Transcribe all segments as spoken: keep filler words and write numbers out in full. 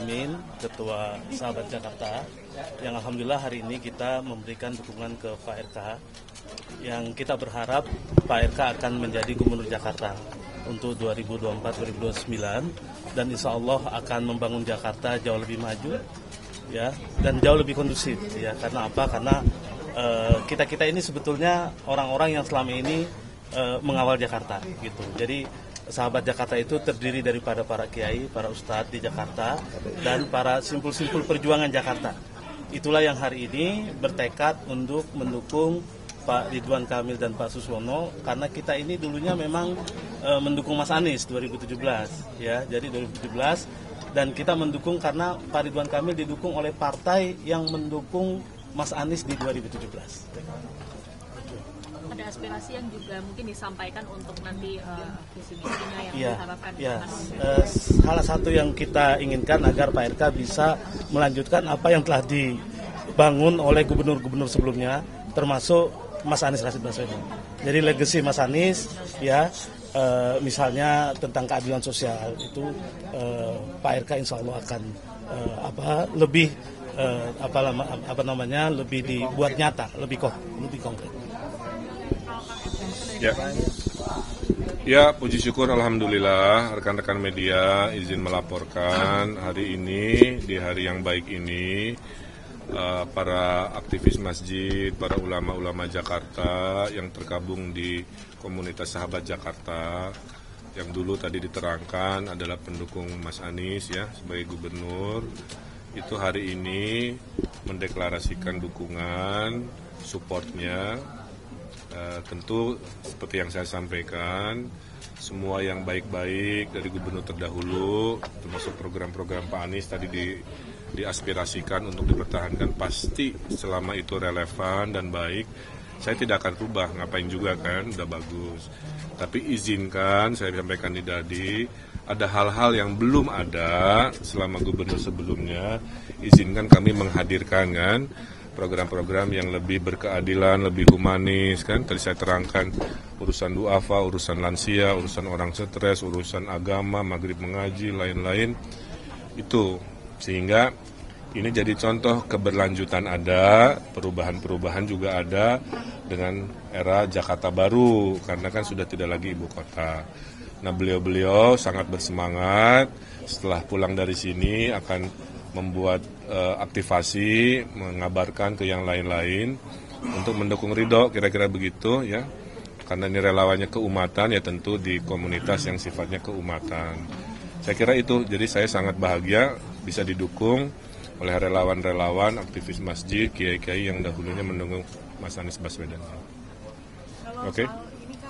Amin, Ketua Sahabat Jakarta, yang alhamdulillah hari ini kita memberikan dukungan ke Pak R K, yang kita berharap Pak R K akan menjadi Gubernur Jakarta untuk dua ribu dua puluh empat sampai dua ribu dua puluh sembilan, dan insya Allah akan membangun Jakarta jauh lebih maju, ya, dan jauh lebih kondusif, ya. Karena apa? Karena uh, kita-kita ini sebetulnya orang-orang yang selama ini uh, mengawal Jakarta, gitu. Jadi Sahabat Jakarta itu terdiri daripada para kiai, para ustadz di Jakarta, dan para simpul-simpul perjuangan Jakarta. Itulah yang hari ini bertekad untuk mendukung Pak Ridwan Kamil dan Pak Suswono, karena kita ini dulunya memang e, mendukung Mas Anies dua ribu tujuh belas, ya. Jadi dua ribu tujuh belas, dan kita mendukung karena Pak Ridwan Kamil didukung oleh partai yang mendukung Mas Anies di dua ribu tujuh belas. Ada aspirasi yang juga mungkin disampaikan untuk nanti uh, visi misinya yang ya, diharapkan. Ya. Uh, salah satu yang kita inginkan agar Pak R K bisa melanjutkan apa yang telah dibangun oleh gubernur-gubernur sebelumnya, termasuk Mas Anies Rashid Baswedan. Jadi legacy Mas Anies, ya, uh, misalnya tentang keadilan sosial itu uh, Pak R K insya Allah akan uh, apa lebih uh, apa, apa namanya lebih dibuat nyata, lebih kok, lebih konkret. Ya, ya, puji syukur alhamdulillah rekan-rekan media izin melaporkan hari ini, di hari yang baik ini, uh, para aktivis masjid, para ulama-ulama Jakarta yang tergabung di komunitas Sahabat Jakarta, yang dulu tadi diterangkan adalah pendukung Mas Anies, ya, sebagai gubernur, itu hari ini mendeklarasikan dukungan, supportnya. Uh, tentu seperti yang saya sampaikan, semua yang baik-baik dari gubernur terdahulu, termasuk program-program Pak Anies tadi di, diaspirasikan untuk dipertahankan, pasti selama itu relevan dan baik, saya tidak akan rubah, ngapain juga kan, udah bagus. Tapi izinkan, saya sampaikan di Dadi, ada hal-hal yang belum ada selama gubernur sebelumnya, izinkan kami menghadirkan, kan, program-program yang lebih berkeadilan, lebih humanis, kan. Tadi saya terangkan urusan duafa, urusan lansia, urusan orang stres, urusan agama, maghrib mengaji, lain-lain. Itu sehingga ini jadi contoh keberlanjutan ada, perubahan-perubahan juga ada dengan era Jakarta baru, karena kan sudah tidak lagi ibu kota. Nah, beliau-beliau sangat bersemangat setelah pulang dari sini akan membuat uh, aktivasi, mengabarkan ke yang lain-lain untuk mendukung Ridho, kira-kira begitu, ya. Karena ini relawannya keumatan, ya tentu di komunitas yang sifatnya keumatan. Saya kira itu, jadi saya sangat bahagia bisa didukung oleh relawan-relawan, aktivis masjid, kiai-kiai yang dahulunya mendukung Mas Anies Baswedan. Oke. Okay?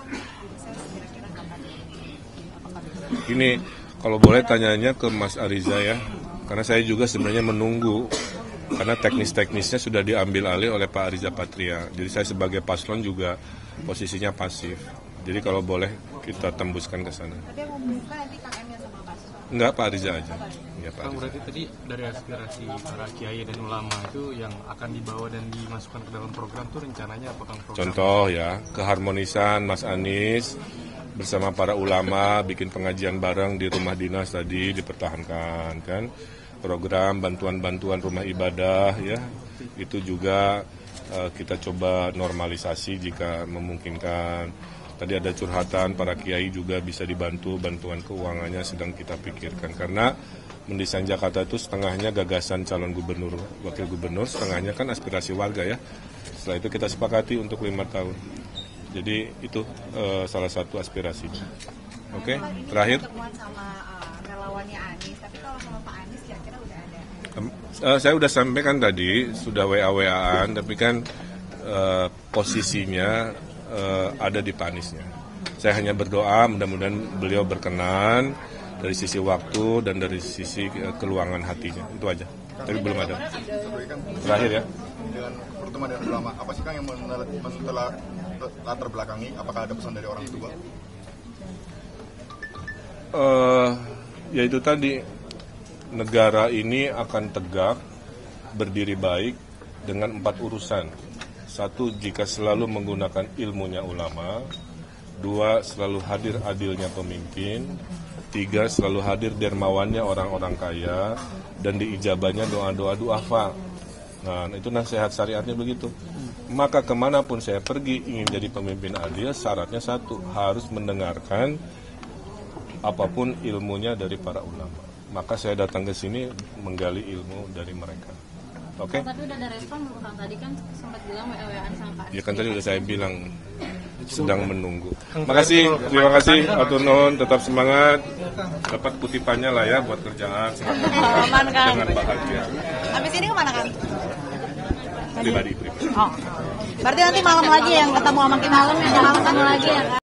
Ini kalau boleh tanyanya ke Mas Ariza, ya. Karena saya juga sebenarnya menunggu, karena teknis-teknisnya sudah diambil alih oleh Pak Ariza Patria. Jadi saya sebagai paslon juga posisinya pasif. Jadi kalau boleh kita tembuskan ke sana. Tapi yang membuka nanti Kang Emil sama Pak Suswono. Enggak, Pak Ariza aja. Ya, Pak Kang, Ariza. berarti tadi dari aspirasi para kiai dan ulama itu yang akan dibawa dan dimasukkan ke dalam program itu rencananya apa, Kang? Program? Contoh, ya, keharmonisan Mas Anies bersama para ulama bikin pengajian bareng di rumah dinas tadi dipertahankan, kan. Program bantuan-bantuan rumah ibadah, ya, itu juga uh, kita coba normalisasi jika memungkinkan. Tadi ada curhatan para kiai juga bisa dibantu, bantuan keuangannya sedang kita pikirkan, karena mendesain Jakarta itu setengahnya gagasan calon gubernur, wakil gubernur, setengahnya kan aspirasi warga, ya. Setelah itu kita sepakati untuk lima tahun. Jadi itu uh, salah satu aspirasinya. Oke, okay? Terakhir. Pertemuan sama uh, relawannya Anies, tapi kalau sama Pak Anies kira-kira udah ada? Um, uh, saya udah sampaikan tadi, sudah W A W A-an, tapi kan uh, posisinya uh, ada di Pak Aniesnya. Saya hanya berdoa mudah-mudahan beliau berkenan dari sisi waktu dan dari sisi uh, keluangan hatinya, itu aja. Tapi belum ada. Terakhir, ya. Dengan pertemuan dengan ulama, apa sih Kang yang mentelah latar belakangi? Apakah ada pesan dari orang tua? Uh, ya itu tadi, negara ini akan tegak, berdiri baik dengan empat urusan. Satu, jika selalu menggunakan ilmunya ulama. Dua, selalu hadir adilnya pemimpin. Tiga, selalu hadir dermawannya orang-orang kaya dan diijabahnya doa-doa duafa. Nah, itu nasihat syariatnya begitu. Maka kemanapun saya pergi ingin jadi pemimpin adil, syaratnya satu, harus mendengarkan apapun ilmunya dari para ulama. Maka saya datang ke sini menggali ilmu dari mereka. Oke? Okay? Tapi udah ada respon belum Kang? Tadi kan sempat bilang W A W A sama Pak. Ya kan tadi udah saya bilang sedang menunggu. Makasih, terima kasih Atur Nuhun, tetap semangat. Dapat kutipannya lah ya buat kerjaan. Aman kan? Dengan bahagia. Habis ini kemana kan? Pribadi, pribadi. Oh. Berarti nanti malam lagi yang ketemu sama kita. Malam yang malam lagi ya Kang?